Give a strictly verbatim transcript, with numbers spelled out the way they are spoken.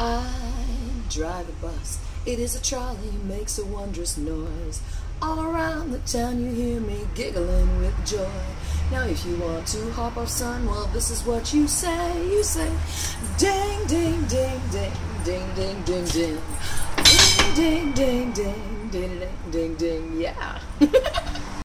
I drive a bus, it is a trolley, makes a wondrous noise. All around the town you hear me giggling with joy. Now if you want to hop off, son, well this is what you say. You say, ding, ding, ding, ding, ding, ding, ding, ding. Ding, ding, ding, ding, ding, ding, ding, ding, yeah.